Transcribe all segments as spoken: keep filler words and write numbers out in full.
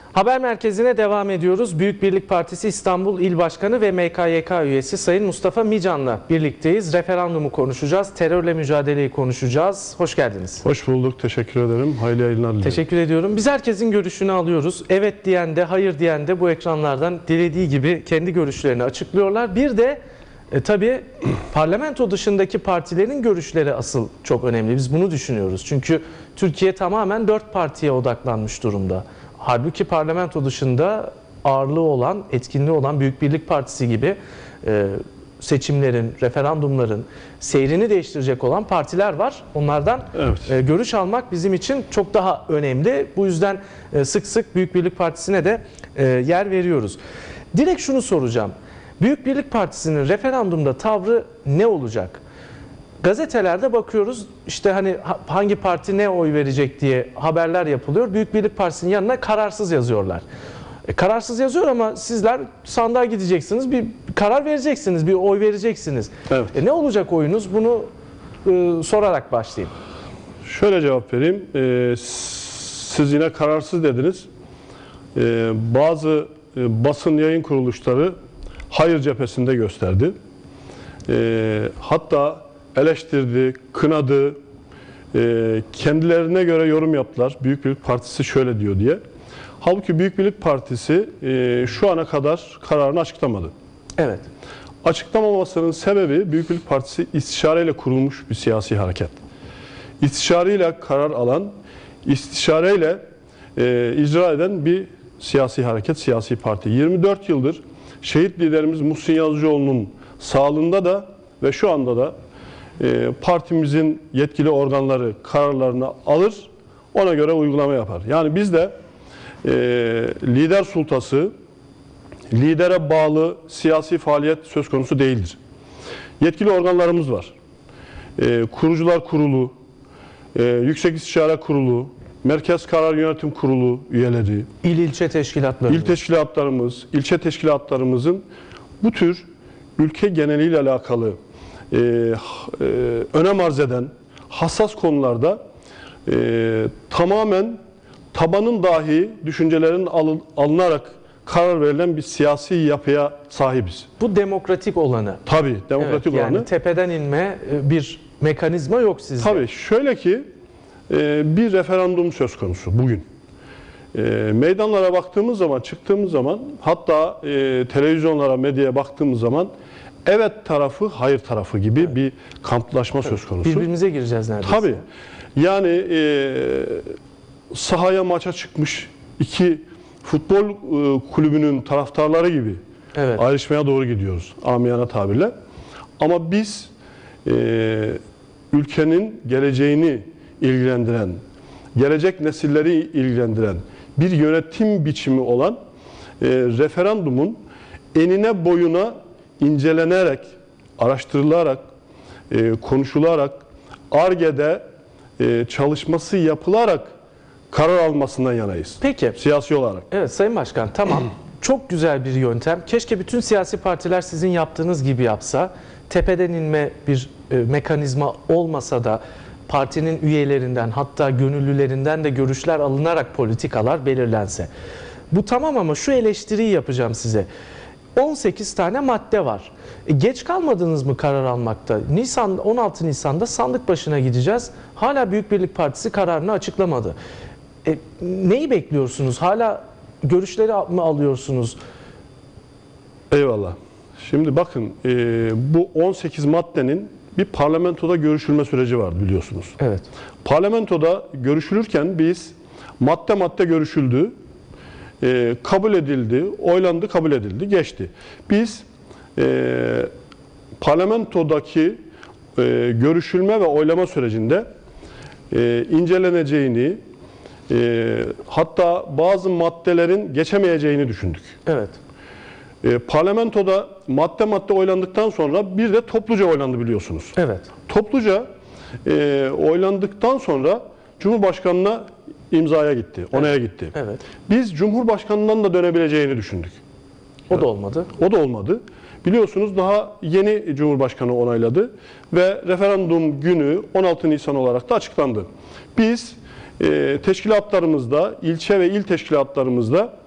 Haber merkezine devam ediyoruz. Büyük Birlik Partisi İstanbul İl Başkanı ve M K Y K üyesi Sayın Mustafa Mican'la birlikteyiz. Referandumu konuşacağız, terörle mücadeleyi konuşacağız. Hoş geldiniz. Hoş bulduk, teşekkür ederim. Hayırlı yayınlar dilerim. Teşekkür ediyorum. Biz herkesin görüşünü alıyoruz. Evet diyen de, hayır diyen de bu ekranlardan dilediği gibi kendi görüşlerini açıklıyorlar. Bir de e, tabii parlamento dışındaki partilerin görüşleri asıl çok önemli. Biz bunu düşünüyoruz. Çünkü Türkiye tamamen dört partiye odaklanmış durumda. Halbuki parlamento dışında ağırlığı olan, etkinliği olan Büyük Birlik Partisi gibi e, seçimlerin, referandumların seyrini değiştirecek olan partiler var. Onlardan evet. e, görüş almak bizim için çok daha önemli. Bu yüzden e, sık sık Büyük Birlik Partisi'ne de e, yer veriyoruz. Direkt şunu soracağım. Büyük Birlik Partisi'nin referandumda tavrı ne olacak? Gazetelerde bakıyoruz, işte hani hangi parti ne oy verecek diye haberler yapılıyor. Büyük Birlik Partisi'nin yanına kararsız yazıyorlar. E, kararsız yazıyor ama sizler sandığa gideceksiniz, bir karar vereceksiniz, bir oy vereceksiniz. Evet. E, ne olacak oyunuz? Bunu e, sorarak başlayayım. Şöyle cevap vereyim. Ee, siz yine kararsız dediniz. Ee, bazı e, basın yayın kuruluşları hayır cephesinde gösterdi. Ee, hatta eleştirdi, kınadı, e, kendilerine göre yorum yaptılar. Büyük Birlik Partisi şöyle diyor diye. Halbuki Büyük Birlik Partisi e, şu ana kadar kararını açıklamadı. Evet. Açıklamamasının sebebi Büyük Birlik Partisi istişareyle kurulmuş bir siyasi hareket. İstişareyle karar alan, istişareyle e, icra eden bir siyasi hareket, siyasi parti. yirmi dört yıldır şehit liderimiz Muhsin Yazıcıoğlu'nun sağlığında da ve şu anda da e, partimizin yetkili organları kararlarını alır, ona göre uygulama yapar. Yani biz de e, lider sultası, lidere bağlı siyasi faaliyet söz konusu değildir. Yetkili organlarımız var. E, Kurucular Kurulu, e, Yüksek İstişare Kurulu, Merkez Karar Yönetim Kurulu üyeleri, İl ilçe teşkilatlarımız, il teşkilatlarımız, ilçe teşkilatlarımızın bu tür ülke geneliyle alakalı e, e, önem arz eden hassas konularda e, tamamen tabanın dahi düşüncelerin alın, alınarak karar verilen bir siyasi yapıya sahibiz. bu demokratik olanı. Tabii, demokratik Evet, yani olanı. tepeden inme bir mekanizma yok sizde. Tabii, şöyle ki e, bir referandum söz konusu bugün. E, meydanlara baktığımız zaman, çıktığımız zaman, hatta e, televizyonlara, medyaya baktığımız zaman evet tarafı, hayır tarafı gibi evet. bir kamplaşma Tabii. söz konusu. Birbirimize gireceğiz neredeyse. Tabii. Yani e, sahaya maça çıkmış iki futbol e, kulübünün taraftarları gibi evet. ayrışmaya doğru gidiyoruz amiyane tabirle. Ama biz e, ülkenin geleceğini ilgilendiren, gelecek nesilleri ilgilendiren bir yönetim biçimi olan e, referandumun enine boyuna incelenerek, araştırılarak, e, konuşularak, Ar-Ge'de e, çalışması yapılarak karar almasından yanayız. Peki. Siyasi olarak. Evet Sayın Başkan, tamam. Çok güzel bir yöntem. Keşke bütün siyasi partiler sizin yaptığınız gibi yapsa. Tepeden inme bir e, mekanizma olmasa da partinin üyelerinden, hatta gönüllülerinden de görüşler alınarak politikalar belirlense. Bu tamam ama şu eleştiriyi yapacağım size. on sekiz tane madde var. E, geç kalmadınız mı karar almakta? Nisan, on altı Nisan'da sandık başına gideceğiz. Hala Büyük Birlik Partisi kararını açıklamadı. E, neyi bekliyorsunuz? Hala görüşleri mi alıyorsunuz? Eyvallah. Şimdi bakın e, bu on sekiz maddenin bir parlamentoda görüşülme süreci var biliyorsunuz. Evet. Parlamentoda görüşülürken biz madde madde görüşüldü, e, kabul edildi, oylandı, kabul edildi, geçti. Biz e, parlamentodaki e, görüşülme ve oylama sürecinde e, inceleneceğini, e, hatta bazı maddelerin geçemeyeceğini düşündük. Evet. E, parlamentoda madde madde oylandıktan sonra bir de topluca oylandı biliyorsunuz. Evet. Topluca e, oylandıktan sonra Cumhurbaşkanı'na imzaya gitti, onaya evet. gitti. Evet. Biz Cumhurbaşkanı'ndan da dönebileceğini düşündük. O da olmadı. O da olmadı. Biliyorsunuz daha yeni Cumhurbaşkanı onayladı ve referandum günü on altı Nisan olarak da açıklandı. Biz e, teşkilatlarımızda, ilçe ve il teşkilatlarımızda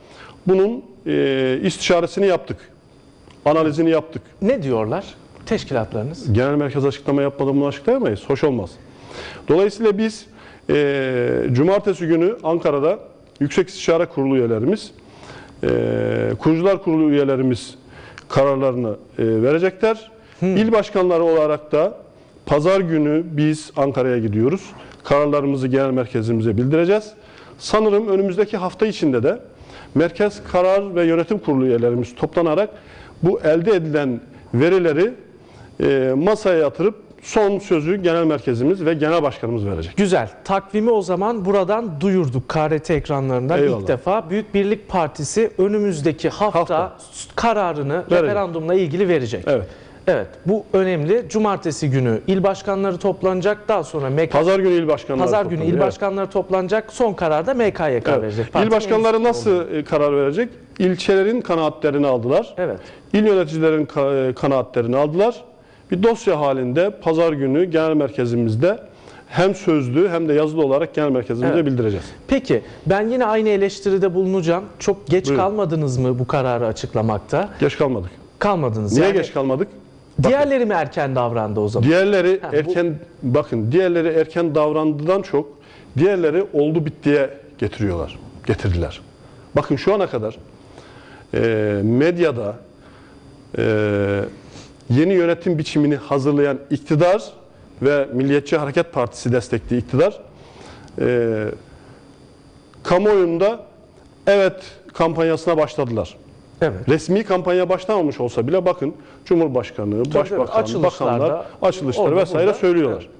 bunun e, istişaresini yaptık. Analizini yaptık. Ne diyorlar teşkilatlarınız? Genel merkez açıklama yapmadan bunu açıklayamayız. Hoş olmaz. Dolayısıyla biz e, cumartesi günü Ankara'da Yüksek İstişare Kurulu üyelerimiz, e, Kurucular Kurulu üyelerimiz kararlarını e, verecekler. Hmm. İl başkanları olarak da pazar günü biz Ankara'ya gidiyoruz. Kararlarımızı genel merkezimize bildireceğiz. Sanırım önümüzdeki hafta içinde de Merkez Karar ve Yönetim Kurulu üyelerimiz toplanarak bu elde edilen verileri e, masaya yatırıp son sözü genel merkezimiz ve genel başkanımız verecek. Güzel. Takvimi o zaman buradan duyurduk K R T ekranlarından. Eyvallah. İlk defa Büyük Birlik Partisi önümüzdeki hafta, hafta. kararını verecek. Referandumla ilgili verecek. Evet. Evet, bu önemli. Cumartesi günü il başkanları toplanacak. Daha sonra M K... Pazar günü il başkanları Pazar günü il başkanları evet. toplanacak. Son kararda M K Y K evet. verecek. İl başkanları nasıl oldu. karar verecek? İlçelerin kanaatlerini aldılar. Evet. İl yöneticilerin kanaatlerini aldılar. Bir dosya halinde pazar günü genel merkezimizde hem sözlü hem de yazılı olarak genel merkezimize evet. bildireceğiz. Peki, ben yine aynı eleştiride bulunacağım. Çok geç Buyurun. kalmadınız mı bu kararı açıklamakta? Geç kalmadık. Kalmadınız. Niye yani... geç kalmadık? Diğerleri bakın, mi erken davrandı o zaman? Diğerleri ha, erken bu... bakın diğerleri erken davrandığından çok diğerleri oldu bittiye getiriyorlar. Getirdiler. Bakın şu ana kadar e, medyada e, yeni yönetim biçimini hazırlayan iktidar ve Milliyetçi Hareket Partisi destekli iktidar e, kamuoyunda evet kampanyasına başladılar. Evet. Resmi kampanya başlamamış olsa bile bakın Cumhurbaşkanı, tabii Başbakan, bakanlar, açılışlar vesaire burada söylüyorlar. Evet.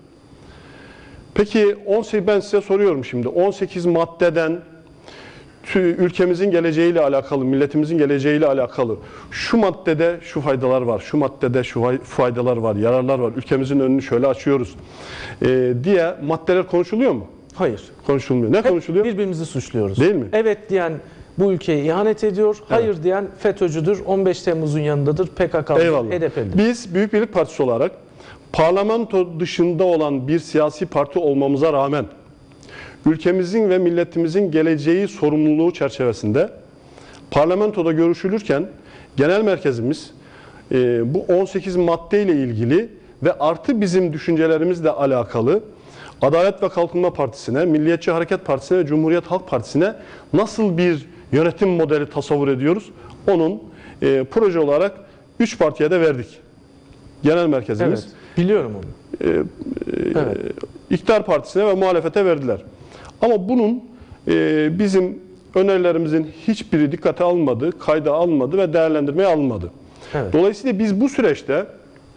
Peki on sekiz ben size soruyorum şimdi on sekiz maddeden ülkemizin geleceğiyle alakalı, milletimizin geleceğiyle alakalı şu maddede şu faydalar var, şu maddede şu faydalar var, yararlar var, ülkemizin önünü şöyle açıyoruz ee, diye maddeler konuşuluyor mu? Hayır. Konuşulmuyor. Ne Hep konuşuluyor? Birbirimizi suçluyoruz. Değil mi? Evet diyen bu ülkeye ihanet ediyor, hayır evet. diyen FETÖ'cüdür, on beş Temmuz'un yanındadır, P K K'lıdır, H D P'lidir. Biz Büyük Birlik Partisi olarak parlamento dışında olan bir siyasi parti olmamıza rağmen ülkemizin ve milletimizin geleceği sorumluluğu çerçevesinde parlamentoda görüşülürken genel merkezimiz e, bu on sekiz maddeyle ilgili ve artı bizim düşüncelerimizle alakalı Adalet ve Kalkınma Partisi'ne, Milliyetçi Hareket Partisi'ne ve Cumhuriyet Halk Partisi'ne nasıl bir yönetim modeli tasavvur ediyoruz? Onun e, proje olarak üç partiye de verdik. Genel merkezimiz. Evet, biliyorum onu. E, e, evet. İktidar Partisi'ne ve muhalefete verdiler. Ama bunun e, bizim önerilerimizin hiçbiri dikkate alınmadı, kayda alınmadı ve değerlendirmeye alınmadı. Evet. Dolayısıyla biz bu süreçte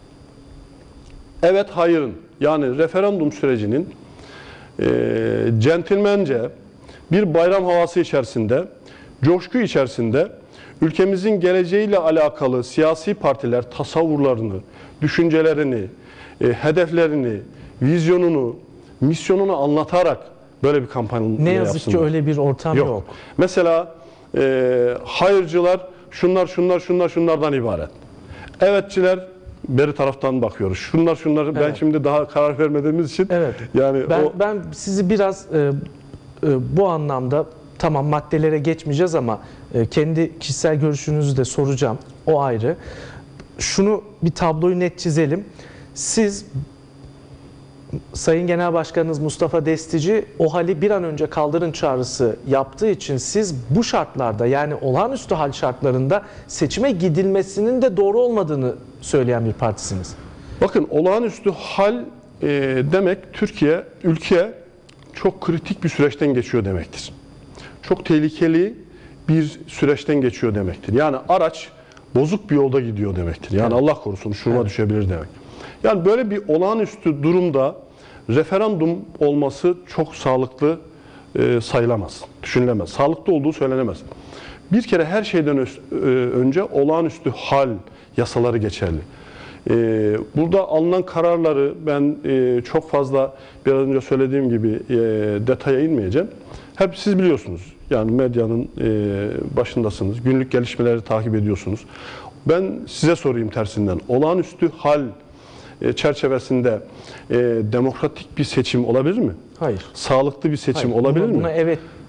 evet hayırın yani referandum sürecinin e, centilmence bir bayram havası içerisinde, coşku içerisinde ülkemizin geleceğiyle alakalı siyasi partiler tasavvurlarını, düşüncelerini, e, hedeflerini, vizyonunu, misyonunu anlatarak böyle bir kampanya Ne yazık yapsınlar. ki öyle bir ortam yok. yok. Mesela e, hayırcılar şunlar şunlar şunlar şunlardan ibaret. Evetçiler beri taraftan bakıyoruz. Şunlar şunlar evet. ben şimdi daha karar vermediğimiz için evet. yani ben, o... ben sizi biraz e, e, bu anlamda tamam maddelere geçmeyeceğiz ama e, kendi kişisel görüşünüzü de soracağım. O ayrı. Şunu bir tabloyu net çizelim. Siz Sayın Genel Başkanınız Mustafa Destici o hali bir an önce kaldırın çağrısı yaptığı için siz bu şartlarda yani olağanüstü hal şartlarında seçime gidilmesinin de doğru olmadığını söyleyen bir partisiniz. Bakın olağanüstü hal e, demek Türkiye, ülke çok kritik bir süreçten geçiyor demektir. Çok tehlikeli bir süreçten geçiyor demektir. Yani araç bozuk bir yolda gidiyor demektir. Yani evet. Allah korusun şuruma evet. düşebilir demek. Yani böyle bir olağanüstü durumda referandum olması çok sağlıklı e, sayılamaz, düşünülemez. Sağlıklı olduğu söylenemez. Bir kere her şeyden ö- önce olağanüstü hal yasaları geçerli. E, burada alınan kararları ben e, çok fazla biraz önce söylediğim gibi e, detaya inmeyeceğim. Hep siz biliyorsunuz. Yani medyanın e, başındasınız. Günlük gelişmeleri takip ediyorsunuz. Ben size sorayım tersinden. Olağanüstü hal çerçevesinde e, demokratik bir seçim olabilir mi? Hayır. Sağlıklı bir seçim Hayır. olabilir buna, mi? Buna evet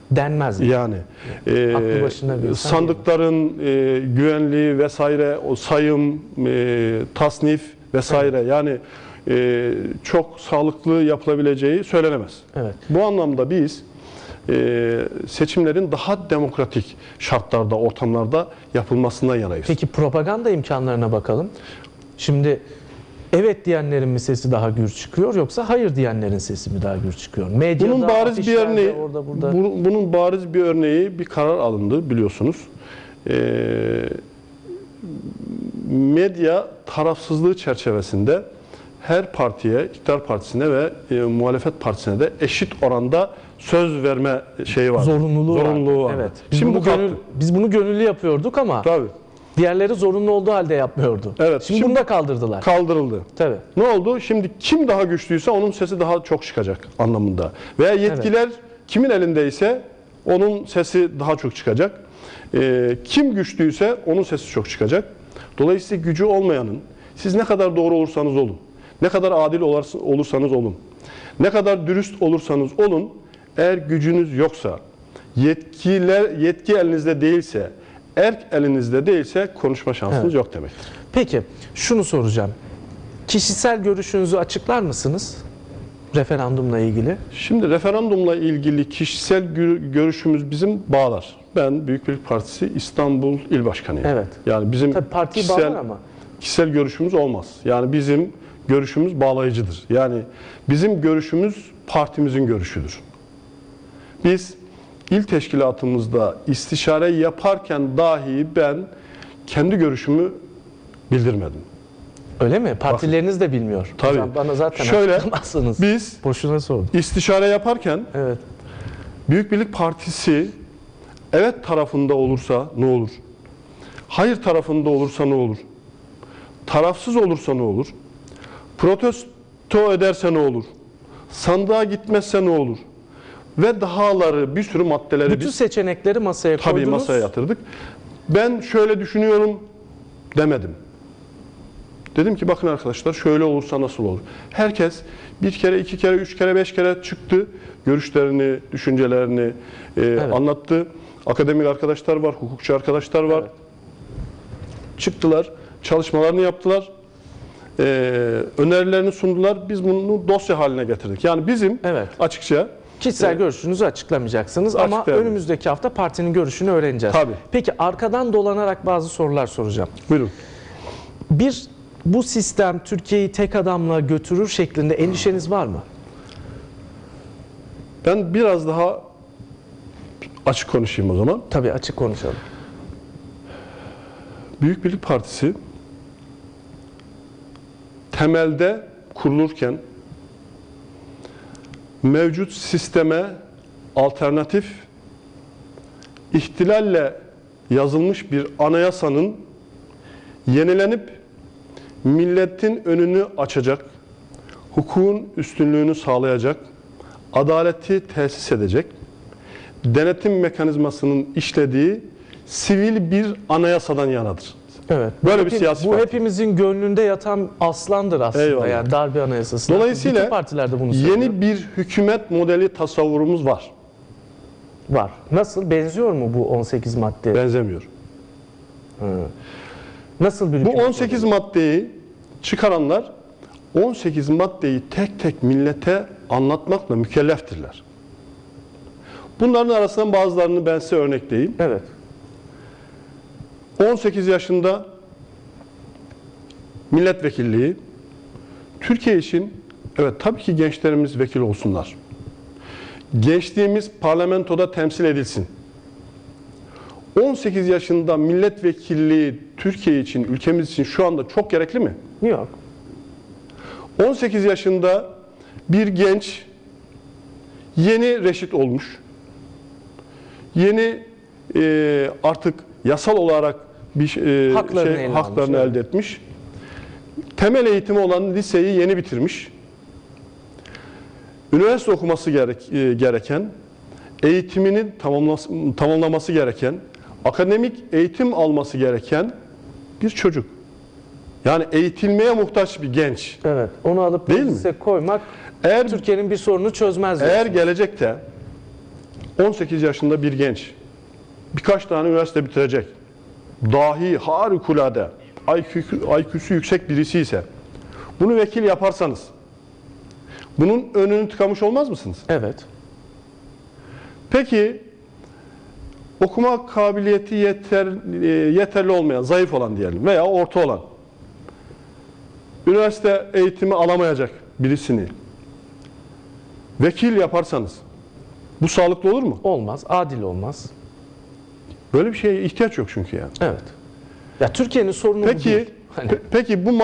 denmez mi? Yani e, Aklı başında bir insan sandıkların e, güvenliği vesaire, o sayım, e, tasnif vesaire, yani e, çok sağlıklı yapılabileceği söylenemez. Evet. Bu anlamda biz e, seçimlerin daha demokratik şartlarda, ortamlarda yapılmasından yanayız. Peki propaganda imkanlarına bakalım. Şimdi evet diyenlerin mi sesi daha gür çıkıyor, yoksa hayır diyenlerin sesi mi daha gür çıkıyor? Medyada, Bunun bariz bir afişlerde, örneği, orada burada. bunun, bunun bariz bir örneği, bir karar alındı biliyorsunuz. Ee, medya tarafsızlığı çerçevesinde her partiye, iktidar partisine ve e, muhalefet partisine de eşit oranda söz verme şeyi var. Zorunluluğu, Zorunluluğu var. var. Evet. Biz Şimdi bunu bu kalktı. gönül, biz bunu gönüllü yapıyorduk ama Tabii. diğerleri zorunlu olduğu halde yapmıyordu. Evet. Şimdi, Şimdi bunu da kaldırdılar. Kaldırıldı. Tabii. Ne oldu? Şimdi kim daha güçlüyse onun sesi daha çok çıkacak anlamında. Veya yetkiler kimin elindeyse onun sesi daha çok çıkacak. Ee, kim güçlüyse onun sesi çok çıkacak. Dolayısıyla gücü olmayanın, siz ne kadar doğru olursanız olun, ne kadar adil olursanız olun, ne kadar dürüst olursanız olun, eğer gücünüz yoksa, yetkiler yetki elinizde değilse, erk elinizde değilse konuşma şansınız Evet. yok demektir. Peki şunu soracağım. Kişisel görüşünüzü açıklar mısınız referandumla ilgili? Şimdi referandumla ilgili kişisel gö- görüşümüz bizim bağlar. Ben Büyük Birlik Partisi İstanbul İl Başkanıyım. Evet. Yani bizim Tabii partiyi kişisel, bağlar ama. kişisel görüşümüz olmaz. Yani bizim görüşümüz bağlayıcıdır. Yani bizim görüşümüz partimizin görüşüdür. Biz il teşkilatımızda istişare yaparken dahi ben kendi görüşümü bildirmedim. Öyle mi? Partileriniz de bilmiyor. Tabii. Hocam bana zaten Şöyle, açıklamazsınız. Biz Boşuna sordum. istişare yaparken Evet. Büyük Birlik Partisi evet tarafında olursa ne olur? Hayır tarafında olursa ne olur? Tarafsız olursa ne olur? Protesto ederse ne olur? Sandığa gitmezse ne olur? Ve dahaları, bir sürü maddeleri Bütün biz seçenekleri masaya tabii koydunuz. masaya yatırdık. Ben şöyle düşünüyorum demedim. Dedim ki bakın arkadaşlar şöyle olursa nasıl olur? Herkes bir kere, iki kere, üç kere, beş kere çıktı. Görüşlerini, düşüncelerini e, Evet. anlattı. Akademik arkadaşlar var, hukukçu arkadaşlar var. Evet. Çıktılar, çalışmalarını yaptılar. E, önerilerini sundular. Biz bunu dosya haline getirdik. Yani bizim Evet. açıkça Kişisel Evet. görüşünüzü açıklamayacaksınız ama Açıklayalım. önümüzdeki hafta partinin görüşünü öğreneceğiz. Tabii. Peki arkadan dolanarak bazı sorular soracağım. buyurun. Bir, bu sistem Türkiye'yi tek adamla götürür şeklinde endişeniz var mı? Ben biraz daha açık konuşayım o zaman. Tabii açık konuşalım. Büyük Birlik Partisi temelde kurulurken mevcut sisteme alternatif, ihtilalle yazılmış bir anayasanın yenilenip milletin önünü açacak, hukukun üstünlüğünü sağlayacak, adaleti tesis edecek, denetim mekanizmasının işlediği sivil bir anayasadan yanadır. Evet. Böyle Bu bir hepi- siyasi Bu parti. hepimizin gönlünde yatan aslandır aslında. Eyvallah. Yani darbe anayasası. Dolayısıyla bütün partilerde bunu söylüyor. yeni bir hükümet modeli tasavvurumuz var. var. Nasıl? Benziyor mu bu on sekiz madde? Benzemiyor. Nasıl bir Bu hükümet on sekiz modeli? maddeyi çıkaranlar on sekiz maddeyi tek tek millete anlatmakla mükelleftirler. Bunların arasından bazılarını ben size örnekleyeyim. Evet. on sekiz yaşında milletvekilliği, Türkiye için evet tabii ki gençlerimiz vekil olsunlar. Gençliğimiz parlamentoda temsil edilsin. on sekiz yaşında milletvekilliği Türkiye için, ülkemiz için şu anda çok gerekli mi? Yok. on sekiz yaşında bir genç yeni reşit olmuş. Yeni e, artık yasal olarak bir e, Haklarını şey, eline haklarını almış, elde etmiş. Temel eğitimi olan liseyi yeni bitirmiş. Üniversite okuması gerek, e, gereken, eğitimini tamamlaması, tamamlaması gereken, akademik eğitim alması gereken bir çocuk. Yani eğitilmeye muhtaç bir genç. Evet. Onu alıp Değil mi? meclise koymak Eğer Türkiye'nin bir sorununu çözmez. Eğer diyorsunuz. gelecekte on sekiz yaşında bir genç, birkaç tane üniversite bitirecek, dahi, harikulade, I Q'su yüksek birisi ise bunu vekil yaparsanız bunun önünü tıkamış olmaz mısınız? Evet. Peki okuma kabiliyeti yeter, yeterli olmayan, zayıf olan diyelim veya orta olan, üniversite eğitimi alamayacak birisini vekil yaparsanız bu sağlıklı olur mu? Olmaz, adil olmaz. Böyle bir şeye ihtiyaç yok çünkü yani. Evet. Ya Türkiye'nin sorunu bu Peki, değil. Hani, pe- peki bu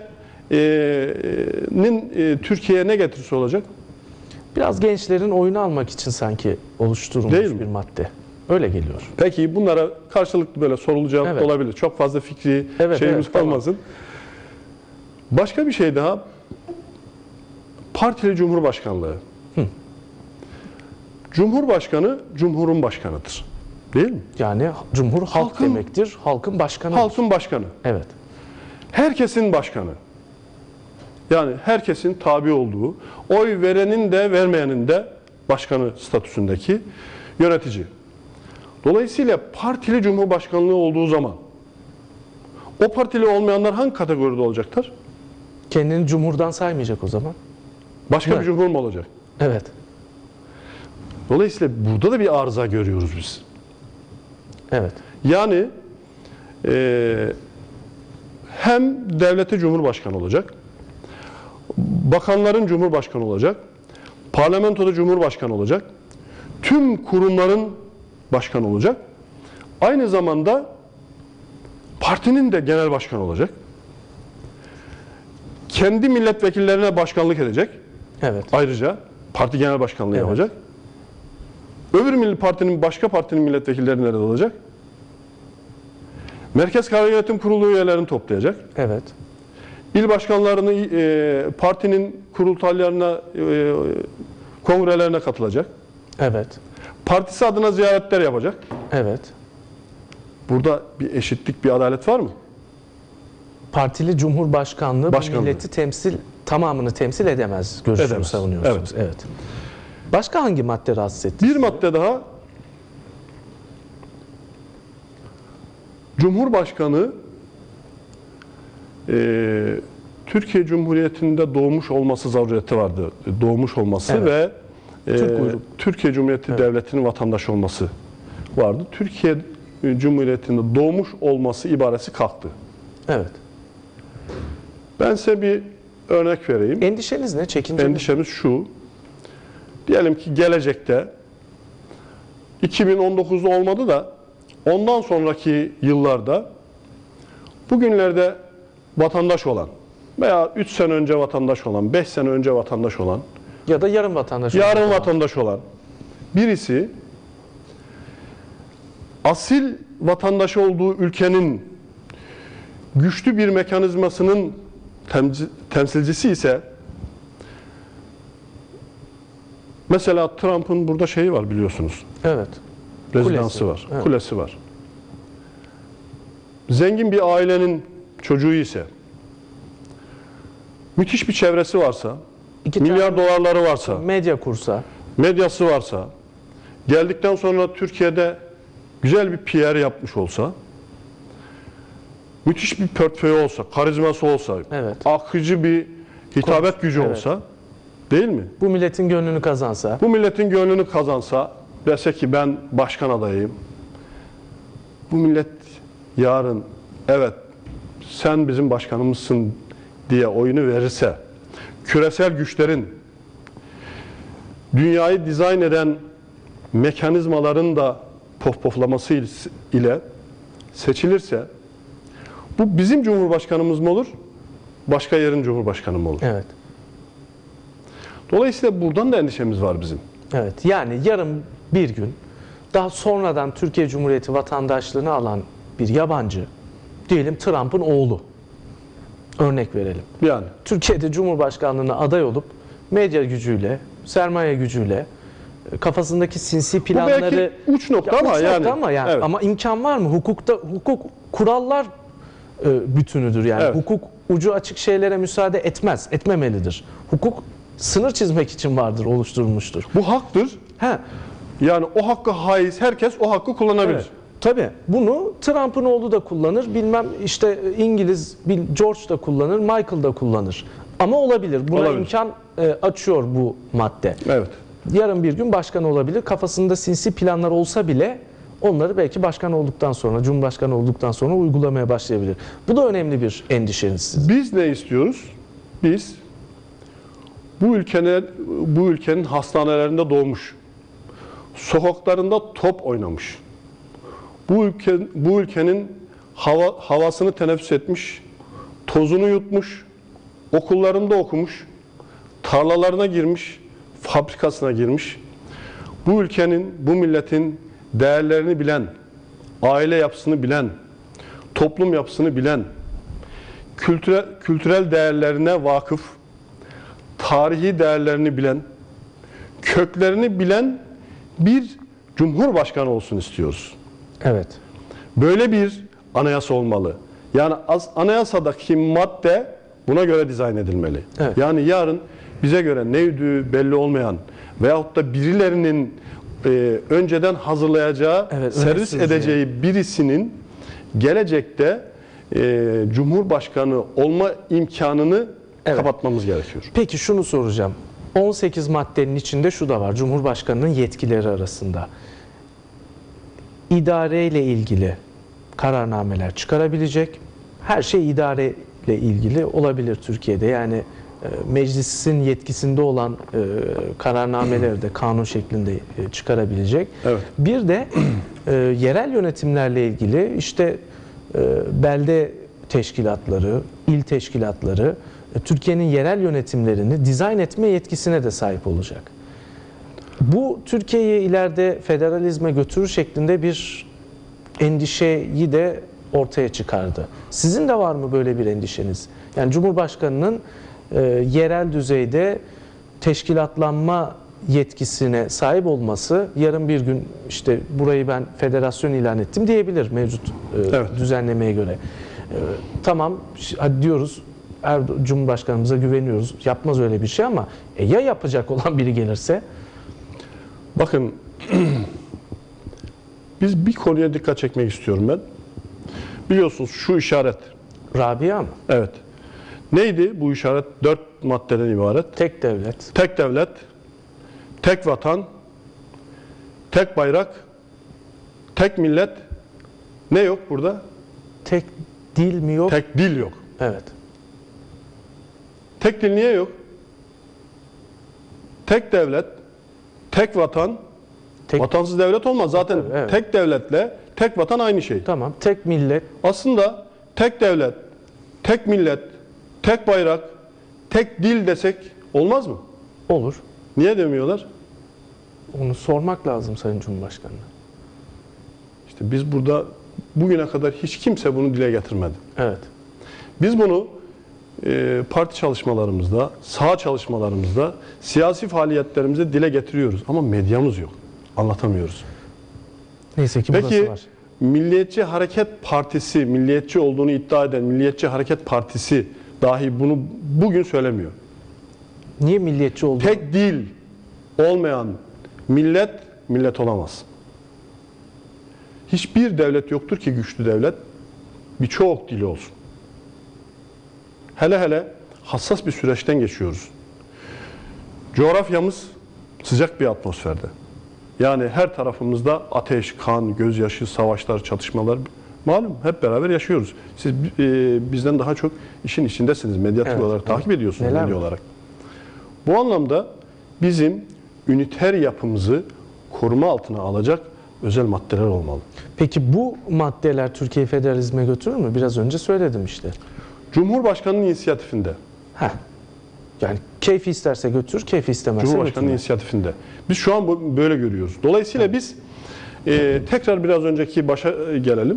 maddenin e, Türkiye'ye ne getirisi olacak? biraz gençlerin oyunu almak için sanki oluşturulmuş Değil mi? bir madde. Öyle geliyor. Peki bunlara karşılıklı böyle sorulu cevap Evet. olabilir. Çok fazla fikri Evet, şeyimiz evet, tamam. kalmasın. Başka bir şey daha. Partili Cumhurbaşkanlığı. Hı. Cumhurbaşkanı, Cumhur'un başkanıdır. Değil mi? Yani Cumhur halk Halkın- demektir, halkın başkanı. Halkın başkanı. Evet. Herkesin başkanı. Yani herkesin tabi olduğu, oy verenin de vermeyenin de başkanı statüsündeki yönetici. Dolayısıyla partili cumhurbaşkanlığı olduğu zaman o partili olmayanlar hangi kategoride olacaklar? Kendini Cumhur'dan saymayacak o zaman. Başka Evet. bir cumhur mu olacak? Evet. Dolayısıyla burada da bir arıza görüyoruz biz. Evet. Yani e, hem devlete cumhurbaşkanı olacak, bakanların cumhurbaşkanı olacak, parlamentoda cumhurbaşkanı olacak, tüm kurumların başkanı olacak, aynı zamanda partinin de genel başkanı olacak, kendi milletvekillerine başkanlık edecek, Evet. ayrıca parti genel başkanlığı Evet. yapacak. Öbür milli partinin, başka partinin milletvekilleri nerede olacak? Merkez Karar Yönetim Kurulu üyelerini toplayacak. Evet. İl başkanlarını e, partinin kurultaylarına, e, kongrelerine katılacak. Evet. Partisi adına ziyaretler yapacak. Evet. Burada bir eşitlik, bir adalet var mı? Partili Cumhurbaşkanlığı bu Başkanlığı. milleti temsil, tamamını temsil edemez görüşünü Edemez. savunuyorsunuz. Evet. Başka hangi madde rahatsız etti? Bir madde daha. Cumhurbaşkanı e, Türkiye Cumhuriyeti'nde doğmuş olması zarureti vardı. Doğmuş olması Evet. ve e, Türk uyruk. Türkiye Cumhuriyeti Evet. Devleti'nin vatandaşı olması vardı. Türkiye Cumhuriyeti'nde doğmuş olması ibaresi kalktı. Evet. Ben size bir örnek vereyim. Endişeniz ne? Çekinceniz? Endişemiz şu. Diyelim ki gelecekte iki bin on dokuzda olmadı da ondan sonraki yıllarda bugünlerde vatandaş olan veya üç sene önce vatandaş olan, beş sene önce vatandaş olan, Ya da yarın vatandaş. yarın olmak olan. vatandaş olan birisi asil vatandaşı olduğu ülkenin güçlü bir mekanizmasının temsil- temsilcisi ise, mesela Trump'ın burada şeyi var biliyorsunuz, Evet. rezidansı Kulesi. var, Evet. kulesi var. Zengin bir ailenin çocuğu ise, müthiş bir çevresi varsa, İki milyar tane dolarları varsa, medya kursa. medyası varsa, geldikten sonra Türkiye'de güzel bir P R yapmış olsa, müthiş bir portföyü olsa, karizması olsa, Evet. akıcı bir hitabet gücü Evet. olsa, değil mi? Bu milletin gönlünü kazansa. Bu milletin gönlünü kazansa, dese ki ben başkan adayıyım. Bu millet yarın evet sen bizim başkanımızsın diye oyunu verirse, küresel güçlerin dünyayı dizayn eden mekanizmaların da pohpohlaması ile seçilirse, bu bizim cumhurbaşkanımız mı olur, başka yerin cumhurbaşkanı mı olur? Evet. Dolayısıyla buradan da endişemiz var bizim. Evet. Yani yarın bir gün daha sonradan Türkiye Cumhuriyeti vatandaşlığını alan bir yabancı, diyelim Trump'ın oğlu. Örnek verelim. Yani Türkiye'de Cumhurbaşkanlığına aday olup medya gücüyle, sermaye gücüyle, kafasındaki sinsi bu planları belki uç nokta Ya ama uç yani. nokta ama yani Evet. ama imkan var mı? Hukukta hukuk kurallar e, bütünüdür yani. Evet. Hukuk ucu açık şeylere müsaade etmez, etmemelidir. Hukuk sınır çizmek için vardır, oluşturulmuştur. Bu haktır. He. Yani o hakka haiz herkes o hakkı kullanabilir. Evet. Tabii bunu Trump'ın oğlu da kullanır, bilmem işte İngiliz George da kullanır, Michael da kullanır. Ama olabilir. Buna Olabilir. imkan e, açıyor bu madde. Evet. Yarın bir gün başkan olabilir. Kafasında sinsi planlar olsa bile onları belki başkan olduktan sonra, cumhurbaşkanı olduktan sonra uygulamaya başlayabilir. Bu da önemli bir endişeniz sizin. Biz ne istiyoruz? Biz bu ülkenin bu ülkenin hastanelerinde doğmuş, sokaklarında top oynamış, bu ülke bu ülkenin hava, havasını teneffüs etmiş, tozunu yutmuş, okullarında okumuş, tarlalarına girmiş, fabrikasına girmiş, bu ülkenin, bu milletin değerlerini bilen, aile yapısını bilen, toplum yapısını bilen, kültürel, kültürel değerlerine vakıf, tarihi değerlerini bilen, köklerini bilen bir cumhurbaşkanı olsun istiyoruz. Evet. Böyle bir anayasa olmalı. Yani az, anayasadaki madde buna göre dizayn edilmeli. Evet. Yani yarın bize göre neydi belli olmayan veyahut da birilerinin e, önceden hazırlayacağı, Evet, servis öyle edeceği birisinin gelecekte e, cumhurbaşkanı olma imkanını Evet. kapatmamız gerekiyor. Peki şunu soracağım. on sekiz maddenin içinde şu da var. Cumhurbaşkanının yetkileri arasında. İdareyle ilgili kararnameler çıkarabilecek. Her şey idareyle ilgili olabilir Türkiye'de. Yani e, meclisin yetkisinde olan e, kararnameleri de kanun şeklinde e, çıkarabilecek. Evet. Bir de e, yerel yönetimlerle ilgili işte e, belde teşkilatları, il teşkilatları e, Türkiye'nin yerel yönetimlerini dizayn etme yetkisine de sahip olacak. Bu Türkiye'yi ileride federalizme götürür şeklinde bir endişeyi de ortaya çıkardı. Sizin de var mı böyle bir endişeniz? Yani Cumhurbaşkanı'nın e, yerel düzeyde teşkilatlanma yetkisine sahip olması yarın bir gün işte burayı ben federasyon ilan ettim diyebilir mevcut e, Evet. düzenlemeye göre. E, tamam hadi diyoruz Erdo- Cumhurbaşkanımıza güveniyoruz. Yapmaz öyle bir şey ama e, ya yapacak olan biri gelirse? Bakın biz bir konuya dikkat çekmek istiyorum ben. Biliyorsunuz şu işaret. Rabia mı? Evet. Neydi bu işaret? Dört maddeden ibaret. Tek devlet. Tek devlet, tek vatan, tek bayrak, tek millet. Ne yok burada? Tek dil mi yok? Tek dil yok. Evet. Tek dil niye yok? Tek devlet, tek vatan, Tek, vatansız devlet olmaz. Zaten Tabii, evet. tek devletle tek vatan aynı şey. tamam. Tek millet. Aslında tek devlet, tek millet, tek bayrak, tek dil desek olmaz mı? Olur. Niye demiyorlar? Onu sormak lazım Sayın Cumhurbaşkanı'na. İşte biz burada bugüne kadar hiç kimse bunu dile getirmedi. Evet. Biz bunu e, parti çalışmalarımızda, saha çalışmalarımızda, siyasi faaliyetlerimizde dile getiriyoruz. Ama medyamız yok. Anlatamıyoruz. Neyse ki burası Peki var. Milliyetçi Hareket Partisi, milliyetçi olduğunu iddia eden Milliyetçi Hareket Partisi dahi bunu bugün söylemiyor. Niye milliyetçi oldu? Tek dil olmayan millet, millet olamaz. Hiçbir devlet yoktur ki güçlü devlet birçok dili olsun. Hele hele hassas bir süreçten geçiyoruz. Coğrafyamız sıcak bir atmosferde. Yani her tarafımızda ateş, kan, gözyaşı, savaşlar, çatışmalar malum hep beraber yaşıyoruz. Siz e, bizden daha çok işin içindesiniz. Medyatik Evet, olarak evet. takip ediyorsunuz Neler medya var? olarak. Bu anlamda bizim üniter yapımızı koruma altına alacak özel maddeler olmalı. Peki bu maddeler Türkiye federalizme götürür mü? Biraz önce söyledim işte. Cumhurbaşkanı'nın inisiyatifinde, Heh. Yani keyfi isterse götürür, keyfi istemezse Cumhurbaşkanı'nın götürmez. inisiyatifinde. Biz şu an bu- böyle görüyoruz. Dolayısıyla biz e, tekrar biraz önceki başa e, gelelim.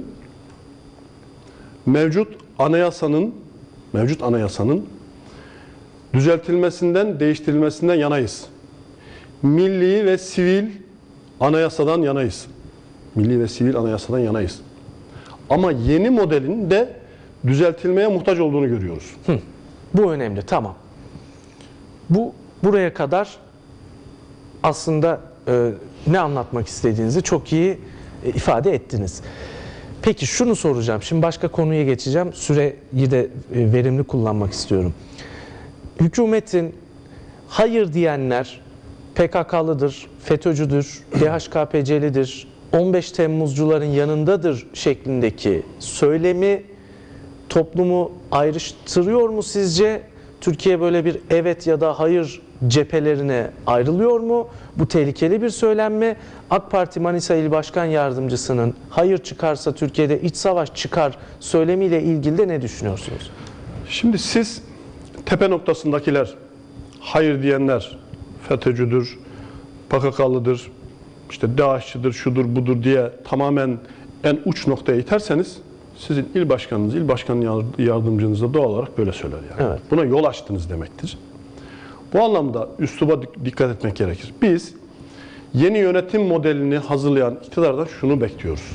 Mevcut anayasanın mevcut anayasanın düzeltilmesinden, değiştirilmesinden yanayız. Milli ve sivil anayasadan yanayız. Milli ve sivil anayasadan yanayız. Ama yeni modelin de düzeltilmeye muhtaç olduğunu görüyoruz. Hı. Bu önemli, tamam. Bu buraya kadar aslında e, ne anlatmak istediğinizi çok iyi e, ifade ettiniz. Peki şunu soracağım. Şimdi başka konuya geçeceğim. Süreyi de e, verimli kullanmak istiyorum. Hükümetin hayır diyenler P K K'lıdır, FETÖ'cüdür, D H K P C'lidir, on beş Temmuzcuların yanındadır şeklindeki söylemi toplumu ayrıştırıyor mu sizce? Türkiye böyle bir evet ya da hayır cephelerine ayrılıyor mu? Bu tehlikeli bir söylem mi? AK Parti Manisa İl Başkan Yardımcısının hayır çıkarsa Türkiye'de iç savaş çıkar söylemiyle ilgili de ne düşünüyorsunuz? Şimdi siz tepe noktasındakiler, hayır diyenler, FETÖ'cüdür, P K K'lıdır, işte DAEŞ'çidir, şudur budur diye tamamen en uç noktaya iterseniz sizin il başkanınız, il başkan yardımcınız da doğal olarak böyle söyler yani. Evet. Buna yol açtınız demektir. Bu anlamda üsluba dikkat etmek gerekir. Biz yeni yönetim modelini hazırlayan iktidardan şunu bekliyoruz.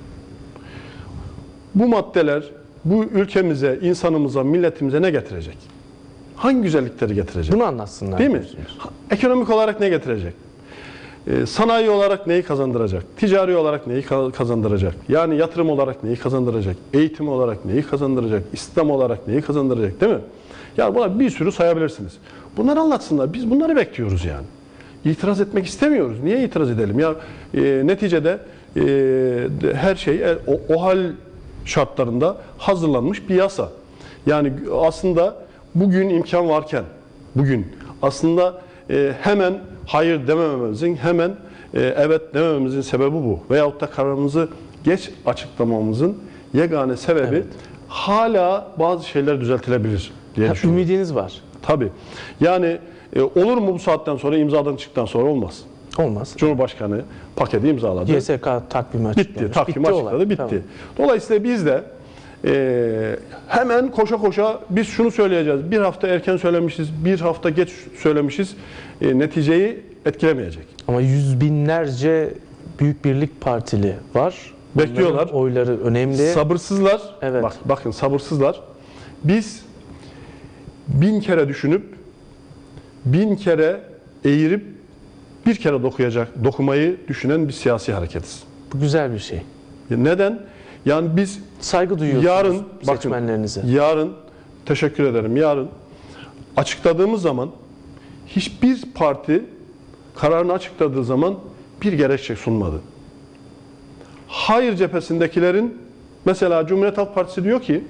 Bu maddeler bu ülkemize, insanımıza, milletimize ne getirecek? Hangi güzellikleri getirecek? Bunu anlatsınlar. Değil mi? Ekonomik olarak ne getirecek? Ee, sanayi olarak neyi kazandıracak? Ticari olarak neyi kazandıracak? Yani yatırım olarak neyi kazandıracak? Eğitim olarak neyi kazandıracak? İslam olarak neyi kazandıracak? Değil mi? Yani buna bir sürü sayabilirsiniz. Bunları anlatsınlar. Biz bunları bekliyoruz yani. İtiraz etmek istemiyoruz. Niye itiraz edelim? Ya e, neticede e, her şey e, o, o hal şartlarında hazırlanmış bir yasa. Yani aslında bugün imkan varken, bugün aslında e, hemen hayır demememizin, hemen e, evet demememizin sebebi bu. Veyahut da kararımızı geç açıklamamızın yegane sebebi evet. Hala bazı şeyler düzeltilebilir diye ha, düşünüyorum. Ümidiniz var. Tabii. Yani e, olur mu bu saatten sonra, imzadan çıktıktan sonra olmaz. Olmaz. Cumhurbaşkanı paketi imzaladı. Y S K takvimi açıklamış. Bitti. Takvimi bitti açıkladı. olay. Bitti. Tamam. Dolayısıyla biz de e, hemen koşa koşa biz şunu söyleyeceğiz. Bir hafta erken söylemişiz, bir hafta geç söylemişiz. E, neticeyi etkilemeyecek. Ama yüz binlerce Büyük Birlik Partili var. Bekliyorlar. Onların oyları önemli. Sabırsızlar. Evet. Bak, bakın sabırsızlar. Biz bin kere düşünüp, bin kere eğirip, bir kere dokuyacak, dokumayı düşünen bir siyasi hareketiz. Bu güzel bir şey. Neden? Yani biz saygı duyuyorsunuz yarın, seçmenlerinize. Bakın, yarın, teşekkür ederim, yarın açıkladığımız zaman hiçbir parti kararını açıkladığı zaman bir gerekçe sunmadı. Hayır cephesindekilerin, mesela Cumhuriyet Halk Partisi diyor ki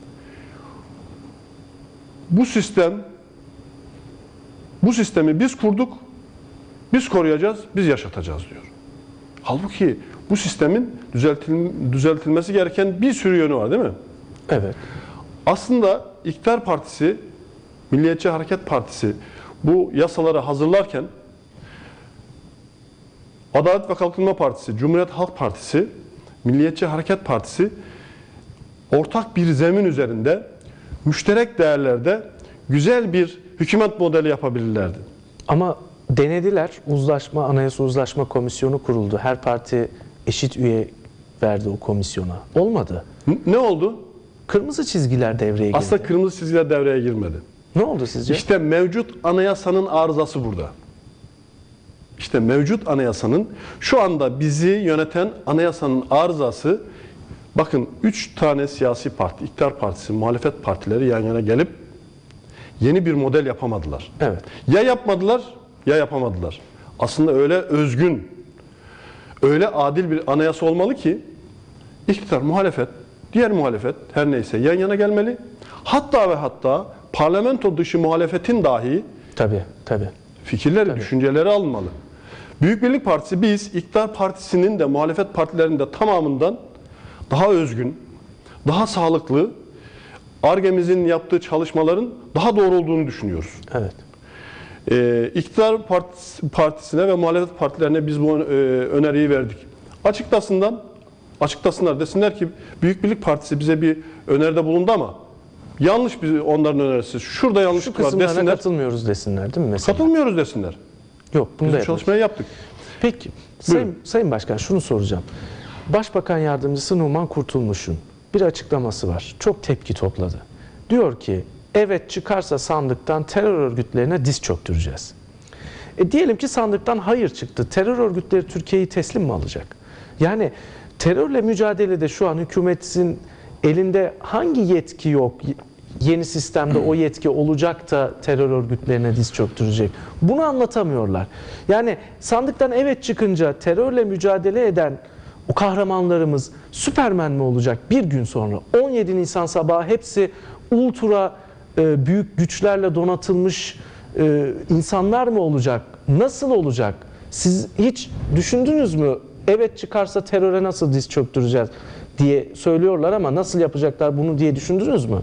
bu sistem bu sistemi biz kurduk, biz koruyacağız, biz yaşatacağız diyor. Halbuki bu sistemin düzeltil, düzeltilmesi gereken bir sürü yönü var değil mi? Evet. Aslında İktidar Partisi, Milliyetçi Hareket Partisi bu yasaları hazırlarken Adalet ve Kalkınma Partisi, Cumhuriyet Halk Partisi, Milliyetçi Hareket Partisi ortak bir zemin üzerinde müşterek değerlerde güzel bir hükümet modeli yapabilirlerdi. Ama denediler. Uzlaşma, Anayasa Uzlaşma Komisyonu kuruldu. Her parti eşit üye verdi o komisyona. Olmadı. Ne oldu? Kırmızı çizgiler devreye girdi. Aslında kırmızı çizgiler devreye girmedi. Ne oldu sizce? İşte mevcut anayasanın arızası burada. İşte mevcut anayasanın, şu anda bizi yöneten anayasanın arızası, bakın üç tane siyasi parti, iktidar partisi, muhalefet partileri yan yana gelip yeni bir model yapamadılar. Evet. Ya yapmadılar ya yapamadılar. Aslında öyle özgün, öyle adil bir anayasa olmalı ki iktidar, muhalefet, diğer muhalefet her neyse yan yana gelmeli. Hatta ve hatta parlamento dışı muhalefetin dahi tabii, tabii. fikirleri, tabii. düşünceleri alınmalı. Büyük Birlik Partisi, biz iktidar partisinin de muhalefet partilerinin de tamamından daha özgün, daha sağlıklı, Ar-Ge'mizin yaptığı çalışmaların daha doğru olduğunu düşünüyoruz. Evet. Ee, İktidar partisi, partisine ve muhalefet partilerine biz bu e, öneriyi verdik. Açıklasınlar, açıklasınlar, desinler ki Büyük Birlik Partisi bize bir öneride bulundu ama yanlış bir onların önerisi. Şurada yanlışlık Şu var kısımlarına desinler. katılmıyoruz desinler değil mi mesela? Katılmıyoruz desinler. Yok, bunu Biz da bu çalışmayı yaptık. Peki, Sayın, Sayın Başkan şunu soracağım. Başbakan Yardımcısı Numan Kurtulmuş'un bir açıklaması var. Çok tepki topladı. Diyor ki, evet çıkarsa sandıktan terör örgütlerine diz çöktüreceğiz. E diyelim ki sandıktan hayır çıktı. Terör örgütleri Türkiye'yi teslim mi alacak? Yani terörle mücadelede şu an hükümetin elinde hangi yetki yok? Yeni sistemde o yetki olacak da terör örgütlerine diz çöktürecek. Bunu anlatamıyorlar. Yani sandıktan evet çıkınca terörle mücadele eden o kahramanlarımız Süpermen mi olacak bir gün sonra? on yedi Nisan sabahı hepsi ultra e, büyük güçlerle donatılmış e, insanlar mı olacak? Nasıl olacak? Siz hiç düşündünüz mü? Evet çıkarsa teröre nasıl diz çöktüreceğiz diye söylüyorlar ama nasıl yapacaklar bunu diye düşündünüz mü?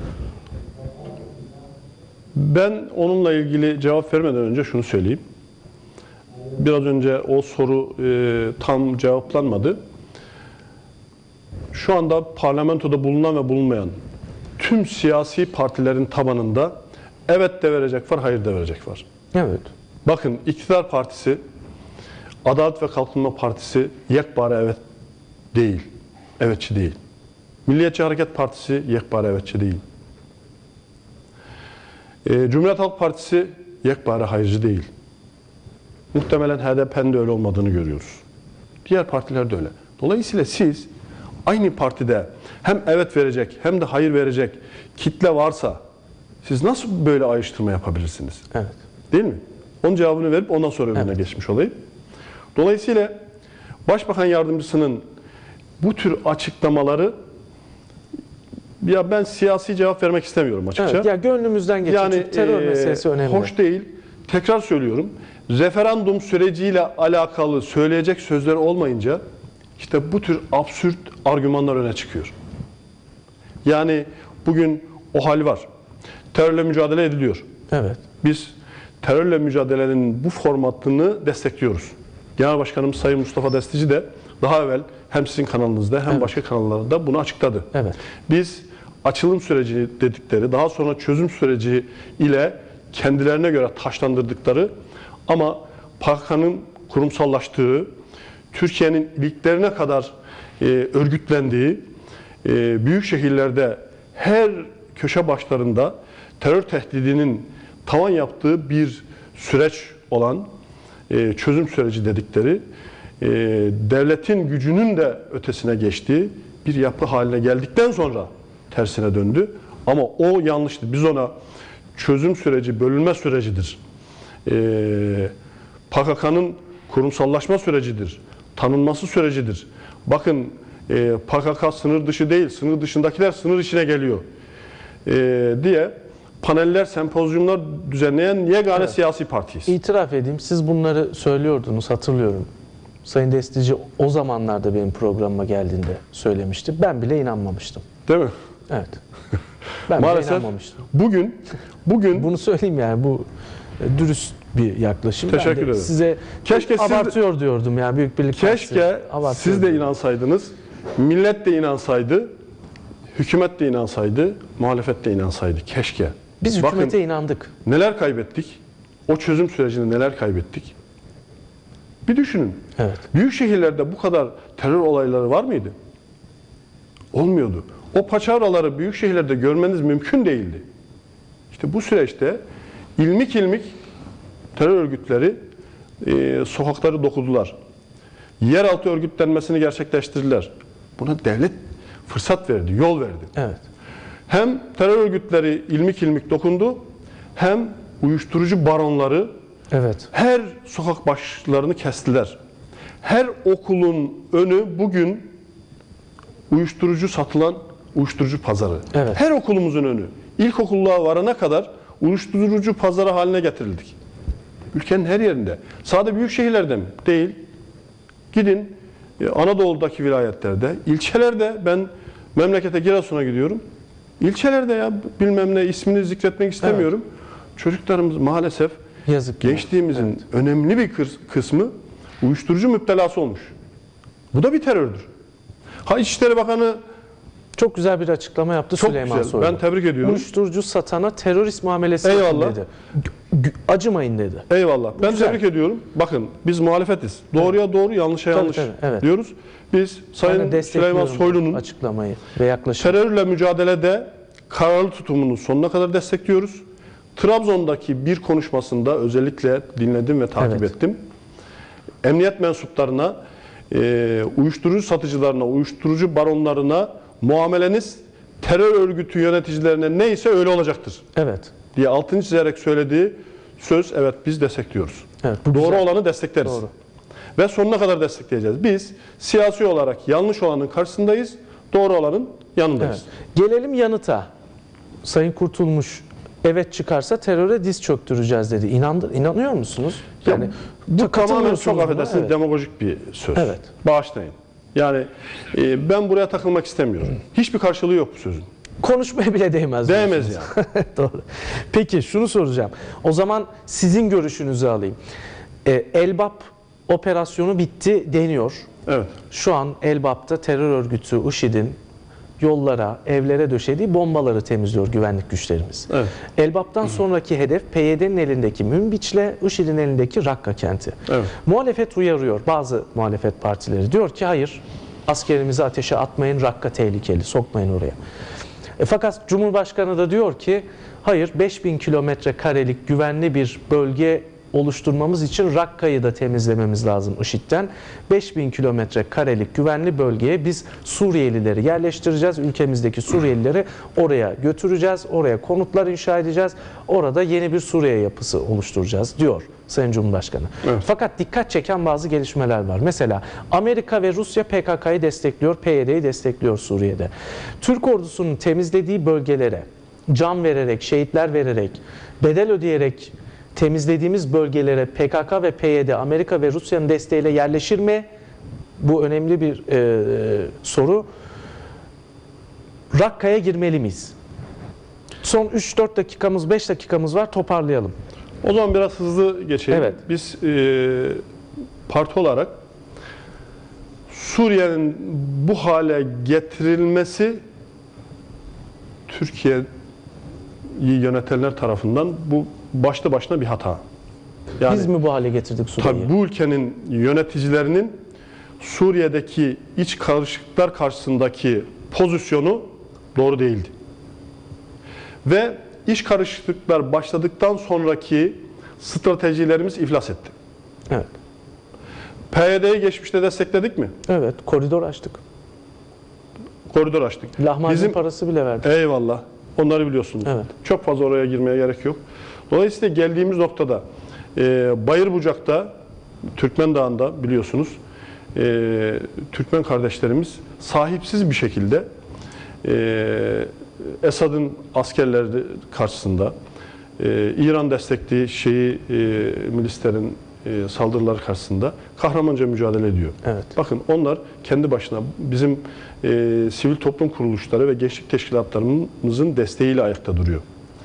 Ben onunla ilgili cevap vermeden önce şunu söyleyeyim. Biraz önce o soru e, tam cevaplanmadı. Şu anda parlamentoda bulunan ve bulunmayan tüm siyasi partilerin tabanında evet de verecek var, hayır da verecek var. Evet. Bakın iktidar partisi, Adalet ve Kalkınma Partisi yekpare evet değil, evetçi değil. Milliyetçi Hareket Partisi yekpare evetçi değil. E, Cumhuriyet Halk Partisi yekpare hayırcı değil. Muhtemelen H D P'nin de öyle olmadığını görüyoruz. Diğer partiler de öyle. Dolayısıyla siz aynı partide hem evet verecek hem de hayır verecek kitle varsa siz nasıl böyle ayrıştırma yapabilirsiniz? Evet. Değil mi? Onun cevabını verip ondan sonra öbürüne Evet. geçmiş olayım. Dolayısıyla Başbakan Yardımcısının bu tür açıklamaları, ya ben siyasi cevap vermek istemiyorum açıkça. Evet, ya gönlümüzden geçiyor. Yani Çünkü terör e, meselesi önemli. hoş değil. Tekrar söylüyorum. Referandum süreciyle alakalı söyleyecek sözler olmayınca işte bu tür absürt argümanlar öne çıkıyor. Yani bugün o hal var. Terörle mücadele ediliyor. Evet. Biz terörle mücadelenin bu formatını destekliyoruz. Genel Başkanımız Sayın Mustafa Destici de daha evvel hem sizin kanalınızda hem Evet. başka kanallarda bunu açıkladı. Evet. Biz açılım süreci dedikleri, daha sonra çözüm süreci ile kendilerine göre taşlandırdıkları ama P K K'nın kurumsallaştığı, Türkiye'nin iliklerine kadar e, örgütlendiği, e, büyük şehirlerde her köşe başlarında terör tehdidinin tavan yaptığı bir süreç olan e, çözüm süreci dedikleri, e, devletin gücünün de ötesine geçtiği bir yapı haline geldikten sonra tersine döndü. Ama o yanlıştı. Biz ona çözüm süreci, bölünme sürecidir. E, P K K'nın kurumsallaşma sürecidir. Tanınması sürecidir. Bakın e, P K K sınır dışı değil, sınır dışındakiler sınır içine geliyor e, diye paneller, sempozyumlar düzenleyen yegane Evet. siyasi partiyiz. İtiraf edeyim, siz bunları söylüyordunuz, hatırlıyorum. Sayın Destici o zamanlarda benim programıma geldiğinde söylemişti. Ben bile inanmamıştım. Değil mi? Evet. Ben bile Maalesef inanmamıştım. bugün bugün Bunu söyleyeyim yani, bu e, dürüst bir yaklaşım. Teşekkür Ben de ederim. size Keşke siz de- abartıyor diyordum yani, Büyük Birlik Partisi keşke abartıyor siz de diyordum. inansaydınız, millet de inansaydı, hükümet de inansaydı, muhalefet de inansaydı. Keşke. Biz Bakın, hükümete inandık. neler kaybettik? O çözüm sürecinde neler kaybettik? Bir düşünün. Evet. Büyük şehirlerde bu kadar terör olayları var mıydı? Olmuyordu. O paçavraları büyük şehirlerde görmeniz mümkün değildi. İşte bu süreçte ilmik ilmik terör örgütleri e, sokakları dokudular. Yeraltı örgütlenmesini gerçekleştirdiler. Buna devlet fırsat verdi, yol verdi. Evet. Hem terör örgütleri ilmik ilmik dokundu, hem uyuşturucu baronları Evet. her sokak başlarını kestiler. Her okulun önü bugün uyuşturucu satılan uyuşturucu pazarı. Evet. Her okulumuzun önü. İlkokulluğa varana kadar uyuşturucu pazarı haline getirildik. Ülkenin her yerinde. Sadece büyük şehirlerde mi? Değil. Gidin e, Anadolu'daki vilayetlerde, ilçelerde, ben memlekete Giresun'a gidiyorum. İlçelerde ya bilmem ne, ismini zikretmek istemiyorum. Çocuklarımız maalesef Yazık ki. gençliğimizin Evet. önemli bir kıs- kısmı uyuşturucu müptelası olmuş. Bu da bir terördür. Ha İçişleri Bakanı Çok güzel bir açıklama yaptı çok Süleyman güzel. Soylu. Ben tebrik ediyorum. Uyuşturucu satana terörist muamelesi yapın Eyvallah. dedi. G- acımayın dedi. Eyvallah. Ben güzel. tebrik ediyorum. Bakın biz muhalefetiz. Doğruya doğru, yanlışa Tabii, yanlış tabii, evet. diyoruz. Biz Ben de Sayın destekliyorum Süleyman Soylu'nun açıklamayı ve yaklaşımı. terörle mücadelede kararlı tutumunu sonuna kadar destekliyoruz. Trabzon'daki bir konuşmasında özellikle dinledim ve takip Evet. ettim. Emniyet mensuplarına, e, uyuşturucu satıcılarına, uyuşturucu baronlarına muameleniz terör örgütü yöneticilerine neyse öyle olacaktır Evet. diye altını çizerek söylediği söz, evet biz destekliyoruz. Evet, bu Doğru güzel. olanı destekleriz. Doğru. Ve sonuna kadar destekleyeceğiz. Biz siyasi olarak yanlış olanın karşısındayız, doğru olanın yanındayız. Evet. Gelelim yanıta. Sayın Kurtulmuş evet çıkarsa teröre diz çöktüreceğiz dedi. İnandır, inanıyor musunuz? Yani ta- bu tamamen katılmıyorsunuz çok buna, affedersiniz evet. demagojik bir söz. Evet. Bağışlayın. Yani e, ben buraya takılmak istemiyorum. Hiçbir karşılığı yok bu sözün. Konuşmaya bile değmez. Değmez diyorsunuz. yani. Doğru. Peki şunu soracağım. O zaman sizin görüşünüzü alayım. Ee, Elbap operasyonu bitti deniyor. Evet. Şu an Elbap'ta terör örgütü IŞİD'in yollara, evlere döşediği bombaları temizliyor güvenlik güçlerimiz. Evet. Elbap'tan sonraki hedef P Y D'nin elindeki Münbiç'le IŞİD'in elindeki Rakka kenti. Evet. Muhalefet uyarıyor. Bazı muhalefet partileri diyor ki hayır, askerimizi ateşe atmayın, Rakka tehlikeli, sokmayın oraya. E, fakat Cumhurbaşkanı da diyor ki hayır, beş bin kilometre karelik güvenli bir bölge oluşturmamız için Rakka'yı da temizlememiz lazım IŞİD'den. beş bin kilometre karelik güvenli bölgeye biz Suriyelileri yerleştireceğiz. Ülkemizdeki Suriyelileri oraya götüreceğiz. Oraya konutlar inşa edeceğiz. Orada yeni bir Suriye yapısı oluşturacağız diyor Sayın Cumhurbaşkanı. Evet. Fakat dikkat çeken bazı gelişmeler var. Mesela Amerika ve Rusya P K K'yı destekliyor, P Y D'yi destekliyor Suriye'de. Türk ordusunun temizlediği bölgelere can vererek, şehitler vererek, bedel ödeyerek temizlediğimiz bölgelere P K K ve P Y D, Amerika ve Rusya'nın desteğiyle yerleşir mi? Bu önemli bir e, soru. Rakka'ya girmeli miyiz? Son üç dört dakikamız, beş dakikamız var. Toparlayalım. O zaman biraz hızlı geçelim. Evet. Biz e, parti olarak Suriye'nin bu hale getirilmesi Türkiye'yi yönetenler tarafından bu başlı başına bir hata. Yani, Biz mi bu hale getirdik Suriye'yi? tabii bu ülkenin yöneticilerinin Suriye'deki iç karışıklıklar karşısındaki pozisyonu doğru değildi. Ve iç karışıklıklar başladıktan sonraki stratejilerimiz iflas etti. Evet. P Y D'yi geçmişte destekledik mi? Evet, koridor açtık. Koridor açtık. Lahmacun Bizim parası bile verdik. eyvallah. Onları biliyorsunuz. Evet. Çok fazla oraya girmeye gerek yok. Dolayısıyla geldiğimiz noktada e, Bayırbucak'ta, Türkmen Dağı'nda biliyorsunuz e, Türkmen kardeşlerimiz sahipsiz bir şekilde e, Esad'ın askerleri karşısında e, İran destekli Şii e, milislerin e, saldırıları karşısında kahramanca mücadele ediyor. Evet. Bakın onlar kendi başına bizim e, sivil toplum kuruluşları ve gençlik teşkilatlarımızın desteğiyle ayakta duruyor.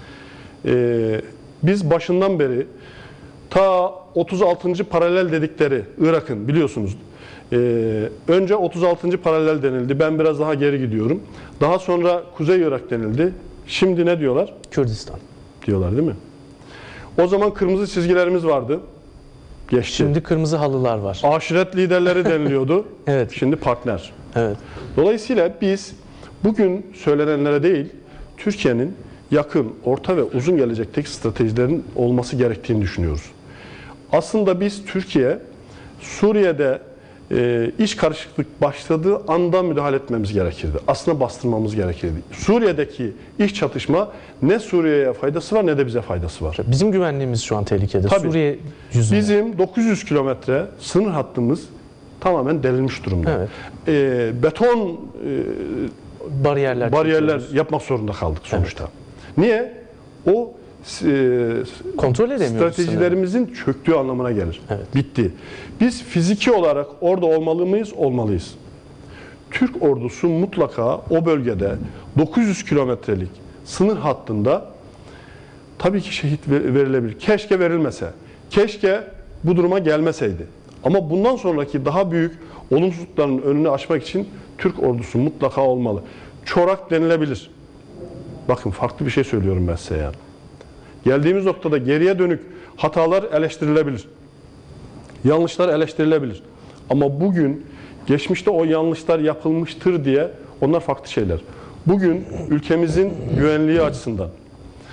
E, biz başından beri ta otuz altıncı paralel dedikleri Irak'ın biliyorsunuz e, önce otuz altıncı paralel denildi. Ben biraz daha geri gidiyorum. Daha sonra Kuzey Irak denildi. Şimdi ne diyorlar? Kürdistan. Diyorlar değil mi? O zaman kırmızı çizgilerimiz vardı. Geçti. Şimdi kırmızı halılar var. Aşiret liderleri deniliyordu. Evet. Şimdi partner. Evet. Dolayısıyla biz bugün söylenenlere değil, Türkiye'nin yakın, orta ve uzun gelecekteki stratejilerin olması gerektiğini düşünüyoruz. Aslında biz Türkiye, Suriye'de e, iç karışıklık başladığı anda müdahale etmemiz gerekirdi. Aslında bastırmamız gerekirdi. Suriye'deki iç çatışma ne Suriye'ye faydası var ne de bize faydası var. Bizim güvenliğimiz şu an tehlikede. Tabii. Suriye yüzünden. Bizim dokuz yüz kilometre sınır hattımız tamamen delinmiş durumda. Evet. E, beton e, bariyerler, bariyerler çekiyoruz. yapmak zorunda kaldık sonuçta. Niye? O e, Kontrol edemiyoruz stratejilerimizin çöktüğü anlamına gelir. Evet. Bitti. Biz fiziki olarak orada olmalı mıyız? Olmalıyız. Türk ordusu mutlaka o bölgede dokuz yüz kilometrelik sınır hattında tabii ki şehit verilebilir. Keşke verilmese. Keşke bu duruma gelmeseydi. Ama bundan sonraki daha büyük olumsuzlukların önünü açmak için Türk ordusu mutlaka olmalı. Çorak denilebilir. Bakın farklı bir şey söylüyorum ben size yani. Geldiğimiz noktada geriye dönük hatalar eleştirilebilir. Yanlışlar eleştirilebilir. Ama bugün geçmişte o yanlışlar yapılmıştır diye onlar farklı şeyler. Bugün ülkemizin güvenliği açısından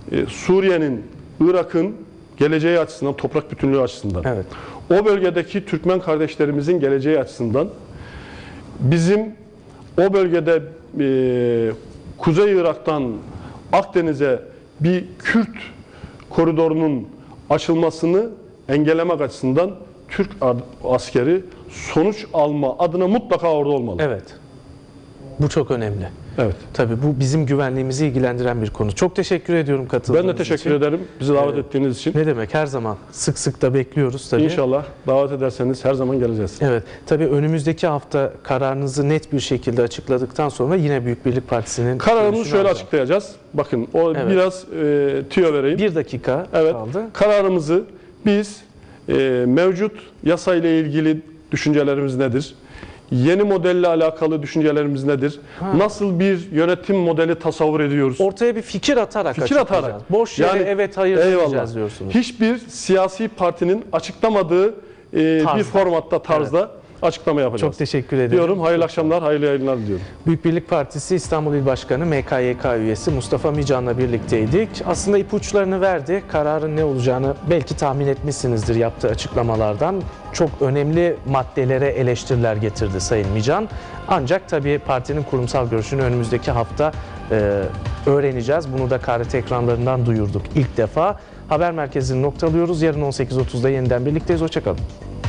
e, Suriye'nin, Irak'ın geleceği açısından, toprak bütünlüğü açısından, Evet. o bölgedeki Türkmen kardeşlerimizin geleceği açısından, bizim o bölgede e, Kuzey Irak'tan Akdeniz'e bir Kürt koridorunun açılmasını engellemek açısından Türk askeri sonuç alma adına mutlaka orada olmalı. Evet. Bu çok önemli. Evet. Tabii bu bizim güvenliğimizi ilgilendiren bir konu. Çok teşekkür ediyorum katıldığınız Ben de teşekkür için. ederim bizi davet Evet. ettiğiniz için. Ne demek, her zaman sık sık da bekliyoruz tabii. İnşallah davet ederseniz her zaman geleceğiz. Evet. Tabii önümüzdeki hafta kararınızı net bir şekilde açıkladıktan sonra yine Büyük Birlik Partisi'nin Kararımızı görüşünü şöyle alacağım. açıklayacağız. Bakın o Evet. biraz e, tüyo vereyim. Bir dakika Evet. kaldı. Kararımızı biz e, mevcut yasa ile ilgili düşüncelerimiz nedir? Yeni modelle alakalı düşüncelerimiz nedir? Ha. Nasıl bir yönetim modeli tasavvur ediyoruz? Ortaya bir fikir atarak Fikir açıklayacağız. atarak. Boş yere Yani, evet hayır eyvallah. diyeceğiz diyorsunuz. Hiçbir siyasi partinin açıklamadığı e, Tarzda. bir formatta, tarzda açıklama yapacağız. Çok teşekkür ederim. diyorum. Hayırlı akşamlar, hayırlı yayınlar diliyorum. Büyük Birlik Partisi İstanbul İl Başkanı M K Y K üyesi Mustafa Mican'la birlikteydik. Aslında ipuçlarını verdi. Kararın ne olacağını belki tahmin etmişsinizdir yaptığı açıklamalardan. Çok önemli maddelere eleştiriler getirdi Sayın Mican. Ancak tabii partinin kurumsal görüşünü önümüzdeki hafta e, öğreneceğiz. Bunu da K R T ekranlarından duyurduk ilk defa. Haber merkezini noktalıyoruz. Yarın on sekiz otuzda yeniden birlikteyiz. Hoşça kalın.